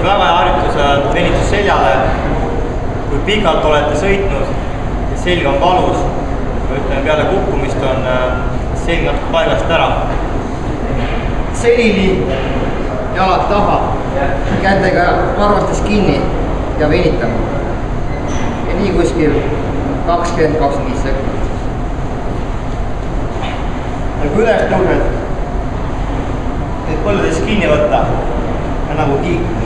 väga hea harjutus venitus seljale. Kui pikalt olete sõitnud ja selg on valus, ütleme peale kukkumist on selg natuke paigast ära. Selili, jalad taha, kätega varvastes kinni ja venitama. Ja nii kuskil 20-25 sekundit. Ja kui üles tõused, et põlvedest kinni võtta ja nagu kiik.